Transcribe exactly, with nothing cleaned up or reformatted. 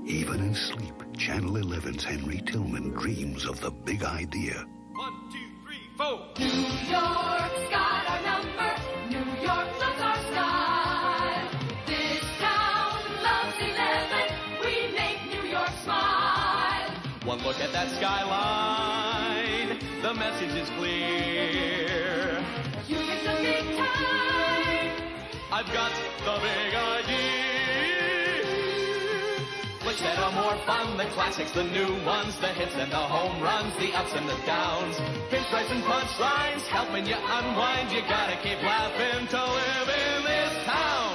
Even in sleep, Channel eleven's Henry Tillman dreams of the big idea. One, two, three, four. New York's got our number. New York loves our style. This town loves eleven. We make New York smile. One look at that skyline. The message is clear. You get the big time. I've got the big idea. Flicks that are more fun, the classics, the new ones, the hits and the home runs, the ups and the downs, pinstripes and punchlines, helping you unwind. You gotta keep laughing to live in this town.